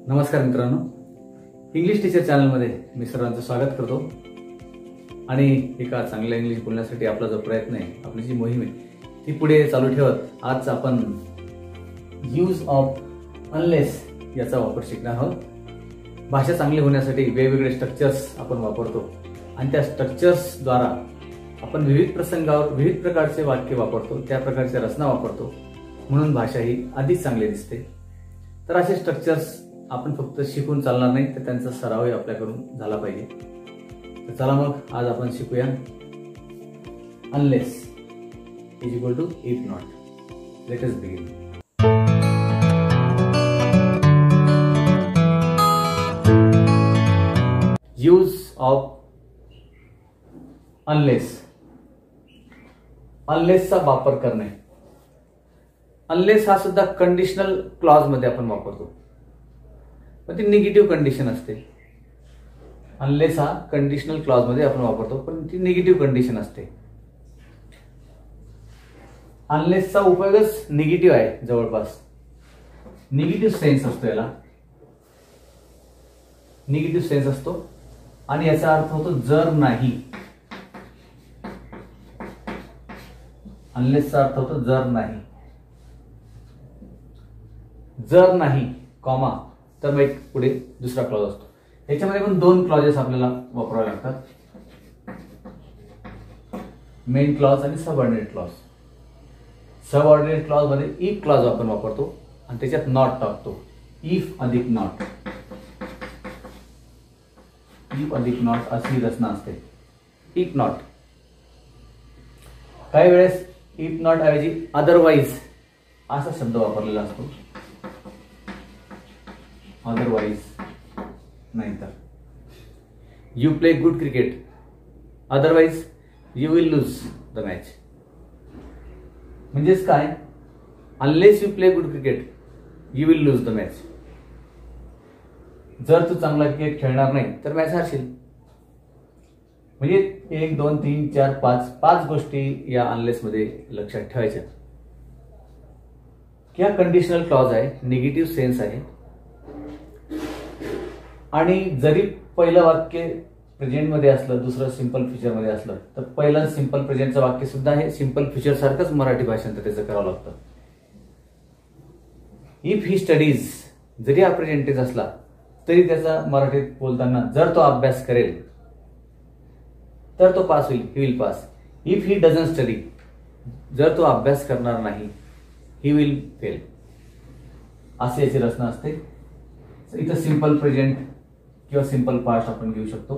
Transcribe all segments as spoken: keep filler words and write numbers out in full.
नमस्कार मित्रांनो, English teacher चॅनलमध्ये मी सर्वांचं स्वागत करतो। आणि एका चांगल्या इंग्लिश बोलण्यासाठी आपला जो प्रयत्न आहे, आपली जी मोहीम आहे ती पुढे चालू ठेवत आज आपण यूज ऑफ अनलेस याचा वापर शिकणार आहोत। भाषा चांगली होण्यासाठी वेगवेगळे स्ट्रक्चर्स आपण वापरतो आणि त्या स्ट्रक्चर्स द्वारा आपण विविध प्रसंगावर विविध प्रकारचे वाक्य वापरतो, त्या प्रकारची रचना वापरतो, म्हणून भाषा ही अधिक चांगली दिसते। तर असे स्ट्रक्चर्स आपण फक्त शिकून चालणार नाही, तर त्यांचा सरावही आपल्याकडून झाला पाहिजे। तर चला मग आज आपण शिकूया unless is equal to if not. Let us begin. Use of unless, अनलेसचा वापर करणे। अनलेस हा सुद्धा कंडिशनल क्लॉज मध्ये आपण वापरतो, पण ती निगेटिव्ह कंडिशन असते। अनलेस हा कंडिशनल क्लॉज मध्ये आपण वापरतो, पण ती निगेटिव्ह कंडिशन असते। अनलेसचा उपयोगच निगेटिव्ह आहे, जवळपास निगेटिव्ह सेन्स असतो, याला निगेटिव्ह सेन्स असतो आणि याचा अर्थ होतो जर नाही। अनलेसचा अर्थ होतो जर नाही, जर नाही कॉमा तर मग पुढे दुसरा क्लॉज असतो। याच्यामध्ये पण दोन क्लॉजेस आपल्याला वापरावे लागतात, मेन क्लॉज आणि सबऑर्डिनेट क्लॉज। सबऑर्डिनेट क्लॉज मध्ये इफ क्लॉज आपण वापरतो आणि त्याच्यात नॉट टाकतो। इफ अधिक नॉट, इफ अधिक नॉट अशी रचना असते। इफ नॉट, काही वेळेस इफ नॉट ऐवजी अदरवाइज असा शब्द वापरलेला असतो। अदरवाइज नाही तर you play good cricket, otherwise you will lose the match. म्हणजेच काय, unless you play good cricket you will lose the match. जर तू चांगला क्रिकेट खेळणार नाही तर मॅच हारशील। म्हणजे एक दोन तीन चार पाच पाच गोष्टी या अनलेस मध्ये लक्षात ठेवायच्या। क्या कंडिशनल क्लॉज आहे, निगेटिव्ह सेन्स आहे, आणि जरी पहिलं वाक्य प्रेझेंट मध्ये असलं, दुसरं सिंपल फ्युचर मध्ये असलं, तर पहिलं सिंपल प्रेझेंटचं वाक्य सुद्धा हे सिंपल फ्युचर सारखंच मराठी भाषांतर त्याचं करावं लागतं। इफ ही स्टडीज, जरी हा प्रेझेंटेज असला तरी त्याचा मराठीत बोलताना जर तो अभ्यास करेल तर तो पास होईल, he will pass. If he doesn't study, जर तो अभ्यास करणार नाही, ही विल फेल। अशी याची रचना असते। इथं सिंपल प्रेझेंट किंवा सिंपल पास्ट आपण घेऊ शकतो।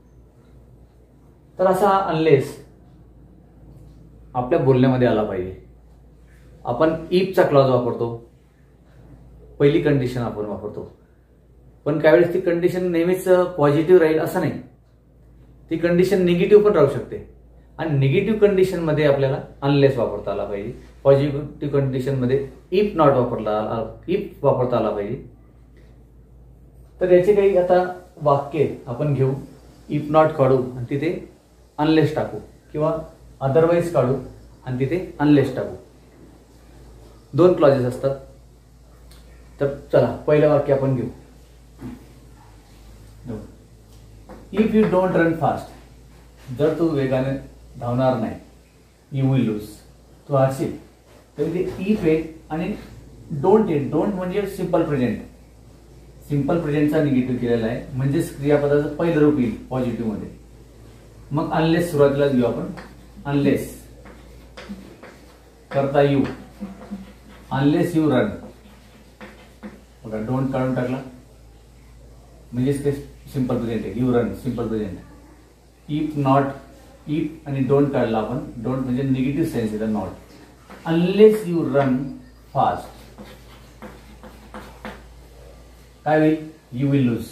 तर असा अनलेस आपल्या बोलण्यामध्ये आला पाहिजे। आपण इफचा क्लॉज वापरतो, पहिली कंडिशन आपण वापरतो, पण काही वेळेस ती कंडिशन नेहमीच पॉझिटिव्ह राहील असं नाही, ती कंडिशन निगेटिव्ह पण राहू शकते। आणि निगेटिव्ह कंडिशन मध्ये आपल्याला अनलेस वापरता आला पाहिजे। पॉझिटिव्ह कंडिशन मध्ये इफ नॉट वापरला इफ वापरता आला पाहिजे। तर याचे काही आता वाक्य आपण घेऊ, इफ नॉट काढू आणि तिथे अनलेस टाकू, किंवा अदरवाइज काढू आणि तिथे अनलेस टाकू। दोन क्लॉजेस असतात। तर चला पहिलं वाक्य आपण घेऊ। If you don't run fast, जर तू वेगाने धावणार नाही, यू विल लूज, तू हारशील। तर इथे इफ आहे आणि डोंट आहे। डोंट म्हणजे सिंपल प्रेझेंट, सिंपल प्रेझेंटचा निगेटिव्ह केलेला आहे, म्हणजेच क्रियापदाचं पहिलं रूप येईल पॉझिटिव्ह मध्ये। मग अनलेस सुरुवातीलाच घेऊ आपण। अनलेस करता यू, अनलेस यू रन, बघा डोंट काढून टाकला, म्हणजेच ते सिंपल प्रेझेंट आहे, you run simple present. If not, if आणि डोंट काढला आपण, डोंट म्हणजे निगेटिव्ह सेन्स येतं not. Unless you run fast काय होईल, you will lose,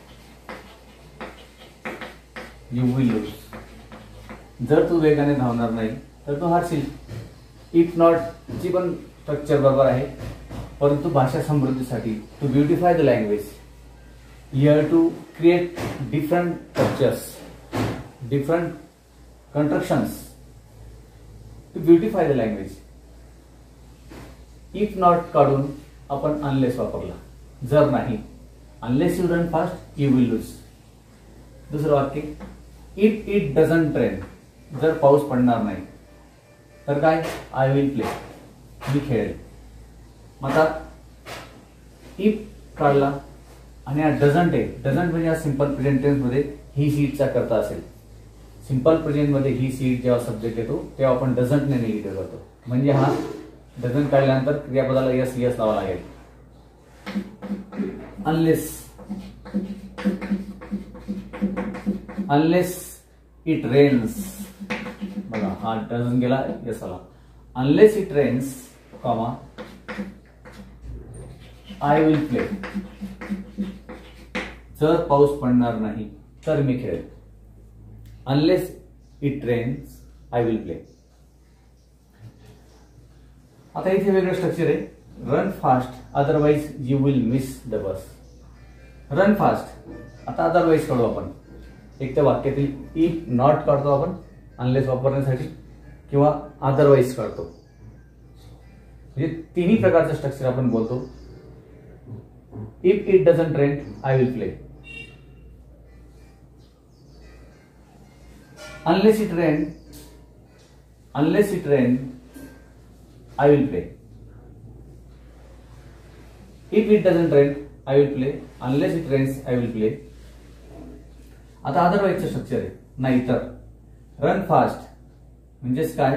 you will lose. जर तू वेगाने धावणार नाही तर तू हारशील। इफ नॉट ची पण स्ट्रक्चर बरोबर आहे, परंतु भाषा समृद्धीसाठी to beautify the language you have to create different structures, different constructions to beautify the language. If not काढून आपण अनलेस वापरला, जर नाही, unless you run fast you will lose. दुसरं वाक्य, इफ इट डझंट रेन, जर पाऊस पडणार नाही तर काय, आय विल प्ले, मी खेळेल. मग आता इफ काढला आणि हा डझंट आहे. डझंट म्हणजे हा सिंपल प्रेझेंट टेन्स मध्ये ही सीटचा करता असेल. सिंपल प्रेझेंट मध्ये ही सीट जेव्हा सब्जेक्ट येतो तेव्हा आपण डझंट ने निगेटिव्ह करतो. म्हणजे हा डझंट काढल्यानंतर क्रियापदाला यस यस लावा लागेल. अनलेस अनलेस इट रेन्स, बघा हा डझंट गेला यस आला. Unless it rains comma I will play, जर पाऊस पडणार नाही तर मी खेळेल. Unless it rains I will play. आता इथे वेगळं स्ट्रक्चर आहे. Run fast otherwise you will miss the bus. Run fast, आता अदरवाइज काढू आपण. एक तर वाक्यातील इफ नॉट काढतो आपण अनलेस वापरण्यासाठी, किंवा अदरवाइज काढतो. म्हणजे तिन्ही प्रकारचं स्ट्रक्चर आपण बोलतो. If it doesn't rain I will play. Unless it rain, unless it rain, I will play. If it doesn't rain, I will play. Unless it rains, I will play. आता अदरवाइजचं structure आहे. नाहीतर run fast म्हणजेच काय,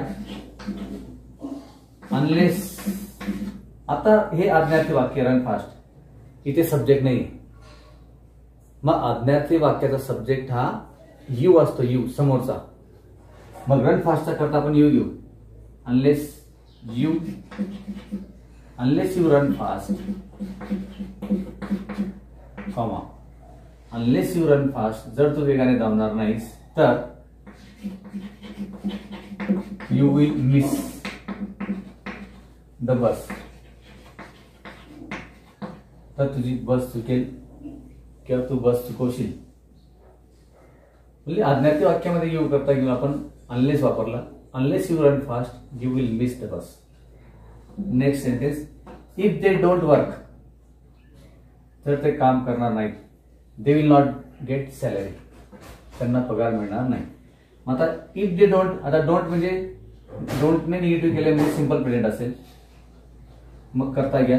unless. आता हे आज्ञार्थी वाक्य run fast, इथे subject नाही. मग आज्ञार्थी वाक्याचा सब्जेक्ट हा यू असतो, यू समोरचा. मग रन फास्टचा करता आपण यू घेऊ. Unless you unless you run fast comma unless you run fast, जर तू वेगाने धावणार नाहीस तर you will miss the bus, तर तुझी बस चुकेल किंवा तू बस चुकवशील. म्हणजे आज्ञार्थी वाक्यामध्ये यू करता घेऊन आपण अनलेस वापरला. Unless you run fast you will miss the bus. Next sentence, if they don't work, जर ते काम करणार नाहीत, they will not get salary, त्यांना पगार मिळणार नाही. मग आता इफ दे डोंट, आता डोंट म्हणजे डोंटने निगेटिव्ह केले म्हणजे सिंपल प्रेझेंट असेल. मग करता घ्या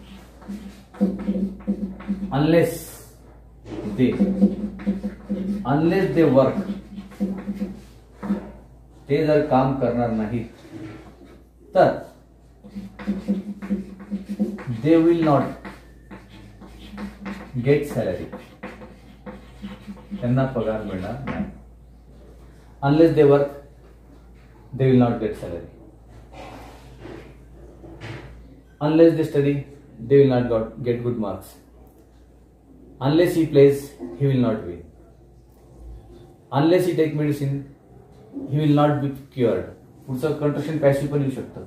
unless they, unless they work, ते जर काम करणार नाहीत तर they will not get salary, त्यांना पगार मिळणार नाही. Unless they work they will not get salary. Unless they study they will not get good marks. Unless he plays, he will not win. Unless he take medicine, he will not be cured. पुढचं construction passive पण येऊ शकतं.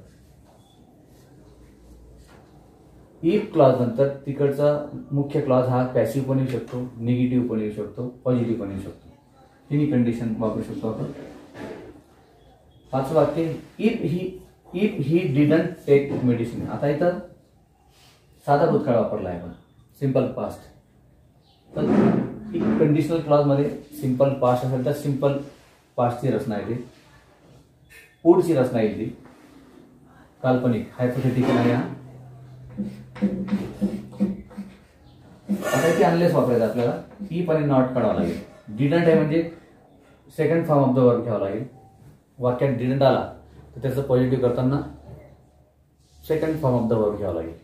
If clause नंतर तिकडचा मुख्य clause हा passive पण येऊ शकतो, निगेटिव्ह पण येऊ शकतो, पॉझिटिव्ह पण येऊ शकतो. तिन्ही कंडिशन वापरू शकतो आपण. पाचवं वाक्य, if he if he didn't take medicine. आता इथं साधा भूतकाळ वापरला आहे आपण, सिंपल पास्ट. तर कंडिशनल क्लॉज मध्ये सिंपल पास्ट असेल तर सिंपल पास्टची रचना येते, पुढची रचना येते काल्पनिक, हायपोथेटिकल आहे. आता इथे अनलेस वापरायचं आपल्याला. इफ आणि नॉट काढावं लागेल. डिडंट आहे म्हणजे second form of the verb घ्यावा लागेल. वाक्यात डिडंट आला तर त्याचं पॉझिटिव्ह करताना second form of the verb घ्यावा लागेल.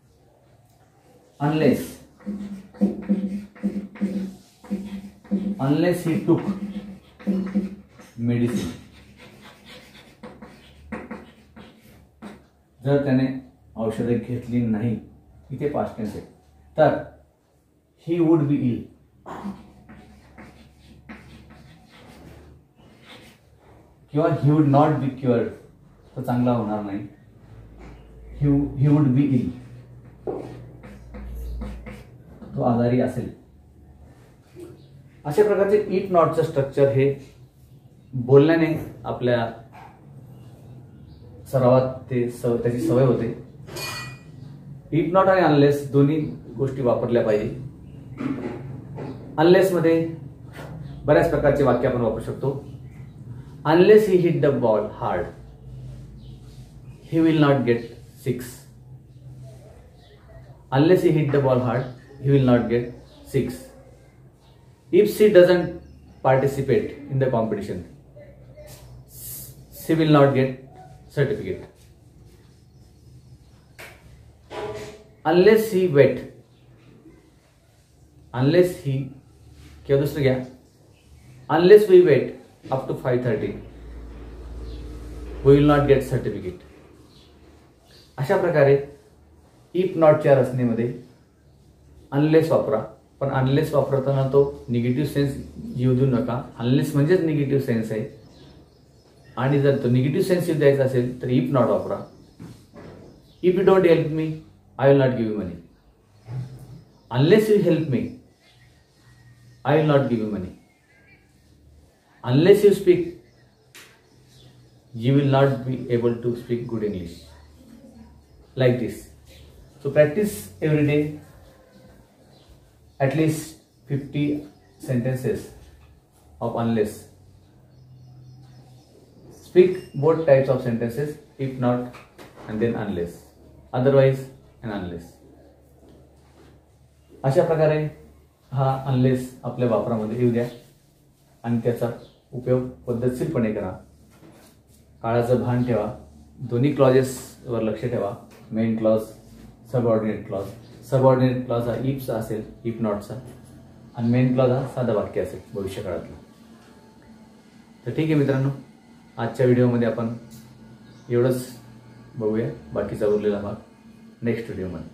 अनलेस अनलेस ही टूक मेडिसिन, जर त्याने औषधे घेतली नाही, इथे पास्ट टेन्स आहे, तर ही वुड बी इल. किंवा ही वुड नॉट बी क्युअर्ड, तो चांगला होणार नाही. ही वुड बी इल, तो आजारी असेल. अशा प्रकारचे इफ नॉटचं स्ट्रक्चर हे बोलण्याने आपल्या सरावात ते सव त्याची सवय होते. इफ नॉट आणि अनलेस दोन्ही गोष्टी वापरल्या पाहिजे. अनलेस मध्ये बऱ्याच प्रकारचे वाक्य आपण वापरू शकतो. Unless he hit the ball hard he will not get six. Unless he hit the ball hard he will not get six. If she doesn't participate in the competition she will not get certificate. Unless he wait, unless he किंवा दुसरं घ्या, unless we wait up to five thirty we will not get certificate. अशा प्रकारे if नॉटच्या रचनेमध्ये unless वापरा, पण unless वापरताना तो निगेटिव्ह सेन्स येऊ देऊ नका. अनलेस म्हणजेच निगेटिव्ह सेन्स आहे, आणि जर तो निगेटिव्ह सेन्स येऊ द्यायचा असेल तर इफ नॉट वापरा. If you don't help me I will not give you money. Unless you help me, I will not give you money. Unless you speak, you will not be able to speak good English. Like this. So practice every day at least fifty sentences of unless. Speak both types of sentences, if not and then unless. Otherwise and unless. अशा प्रकारे हा unless आपल्या वापरामध्ये येऊ द्या आणि त्याचा उपयोग पद्धतशीरपणे करा. काळाचं भान ठेवा. दोन्ही क्लॉजेसवर लक्ष ठेवा. Main clause, subordinate clause. Subordinate clause हा इफचा असेल, इफ नॉटचा, आणि मेन क्लॉज हा साधं वाक्य असेल भविष्यकाळातलं. तर ठीक आहे मित्रांनो, आजच्या व्हिडिओमध्ये आपण एवढंच बघूया. बाकीचा उरलेला भाग नेक्स्ट व्हिडिओमध्ये.